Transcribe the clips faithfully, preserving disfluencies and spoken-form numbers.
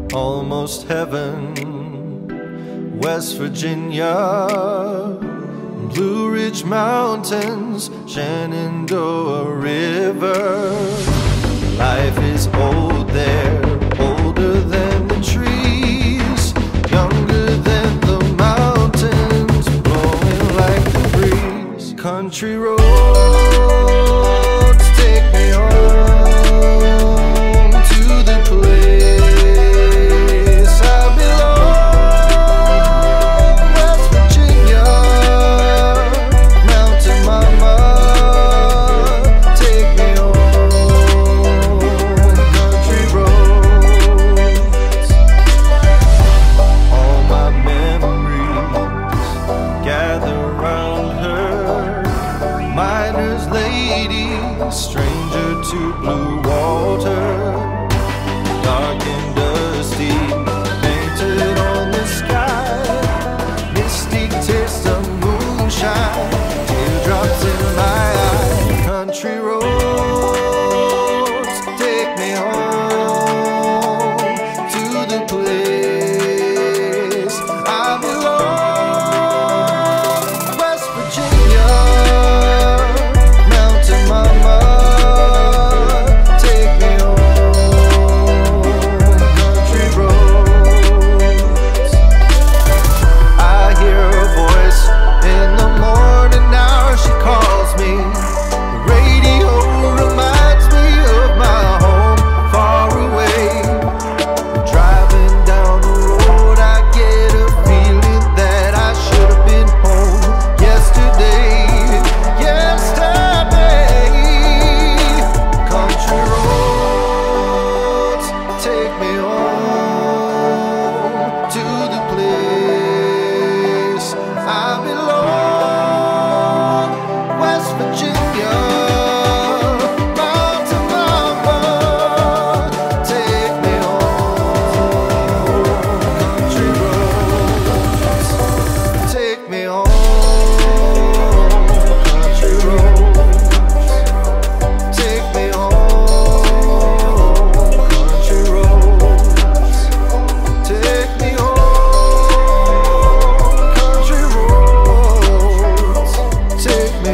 almost heaven. West Virginia, Blue Ridge Mountains, Shenandoah River. Life is old there, older than the trees, younger than the mountains, blowing like the breeze. Country roads take me home to the place I belong. West Virginia, Mountain Mama, take me home. Country roads, all my memories gather round her. Miner's lady, stranger to blue water, dark and dusty, painted on the sky. Mystic taste of moonshine, teardrops in my eye. Country roads take me home to the place I belong. West Virginia, Mountain Mama, take me home. Country roads, I hear her voice in the morning hour. She calls me. The radio reminds me of my home far away. Driving down the road, I get a feeling that I should have been home yesterday. Yesterday, country roads take me home to the place I belong. West Virginia, Mountain Mama, take me home. Country roads take me home. Country roads take me home. Country roads take me home. Country roads take me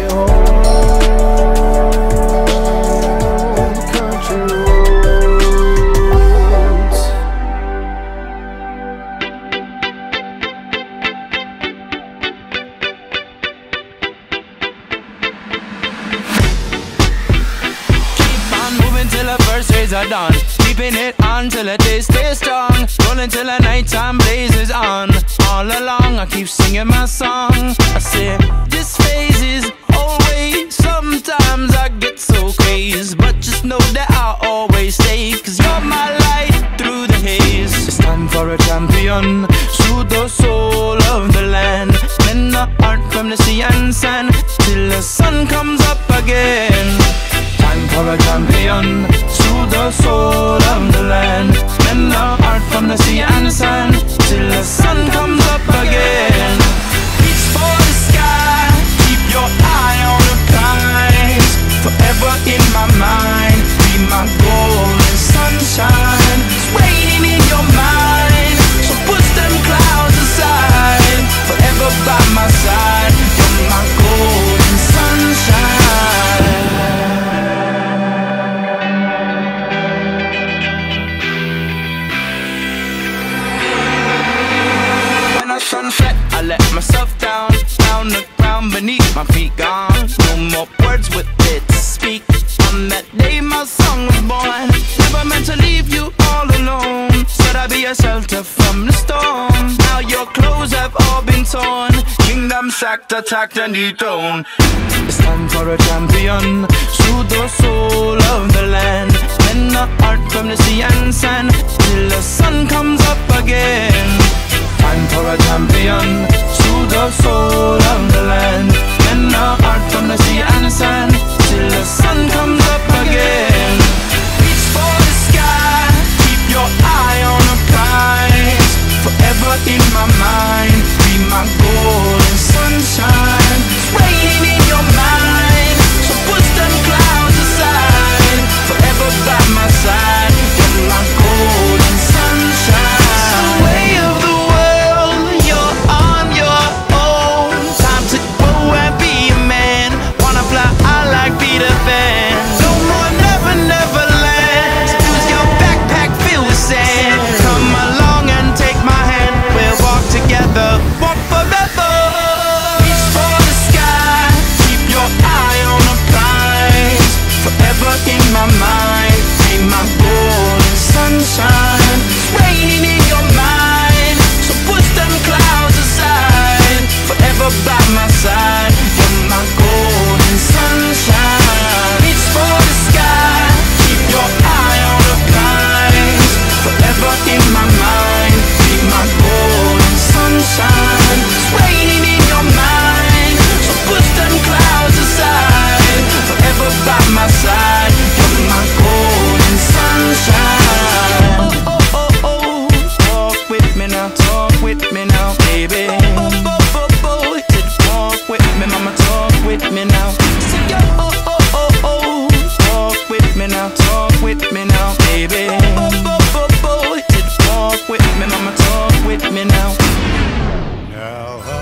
home. Country roads. Keep on moving till the first rays are done. Keeping it on till the day stays strong. Rolling till the nighttime blazes on. All along I keep singing my song. I say this phase is always. Sometimes I get so crazed, but just know that I'll always stay. Cause you're my light through the haze. It's time for a champion, soothe the soul of the land. Men the art from the sea and sand, till the sun comes up again. Time for a champion, soothe the soul of the land. Men the art from the sea and sand, till the sun comes up again. Reach for the sky, keep your eye on the prize. Forever in my mind, be my golden sunshine. It's waiting in your mind, so push them clouds aside. Forever by my side, you're my golden sunshine. When I sunset, I let myself down, down the ground beneath my feet gone. No more words with it to speak. On that day my song was born. Never meant to leave you all alone. Said I'd be a shelter from the storm. Now your clothes have all been torn. Kingdom sacked, attacked and dethroned. It's time for a champion, soothe the soul of the land. Men the art from the sea and sand, till the sun comes up again. Time for a champion, soothe the soul of the land. Men the art from the sea and sand, till the sun comes up again. Reach for the sky, keep your eye on the prize. Forever in my mind, be my golden sunshine. It's waiting in your mind, so push them clouds aside. Forever by my side, you're my golden sunshine. with me now. So yo, oh, oh, oh, oh, walk with me now, talk with me now, baby. Oh, oh, oh, oh, oh, walk with me, mama, talk with me now. Now I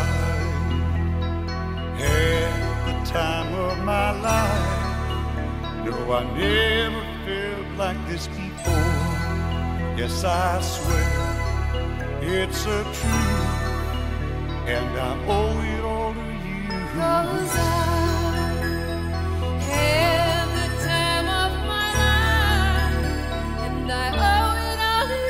had the time of my life. No, I never felt like this before. Yes, I swear it's a truth, and I owe it all to you. 'Cause I had the time of my life, and I owe it all to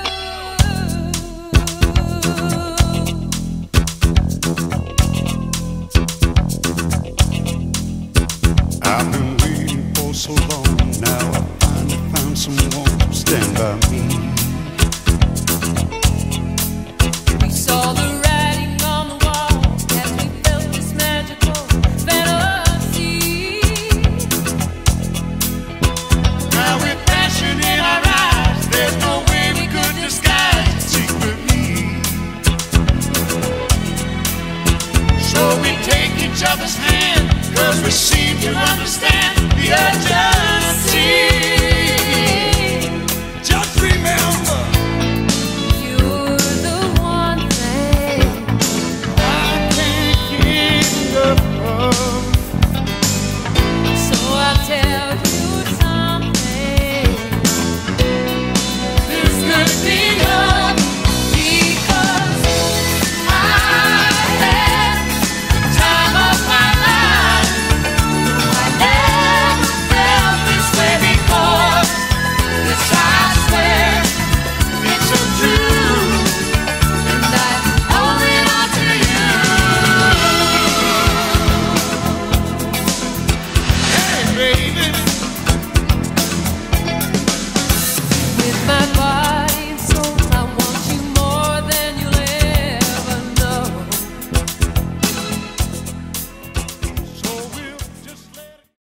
you. I've been waiting for so long. Now I finally found someone to stand by me. We saw the writing on the wall as we felt this magical fantasy. Now with passion in our eyes, there's no way we could disguise it secretly. So we take each other's hand, 'cause we seem to understand the urge.